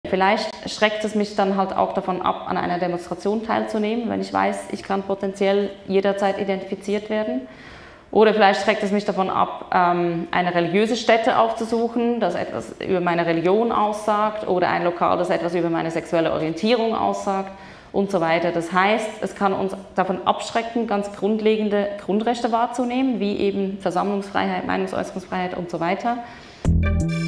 Vielleicht schreckt es mich dann halt auch davon ab, an einer Demonstration teilzunehmen, wenn ich weiß, ich kann potenziell jederzeit identifiziert werden. Oder vielleicht schreckt es mich davon ab, eine religiöse Stätte aufzusuchen, das etwas über meine Religion aussagt, oder ein Lokal, das etwas über meine sexuelle Orientierung aussagt und so weiter. Das heißt, es kann uns davon abschrecken, ganz grundlegende Grundrechte wahrzunehmen, wie eben Versammlungsfreiheit, Meinungsäußerungsfreiheit und so weiter.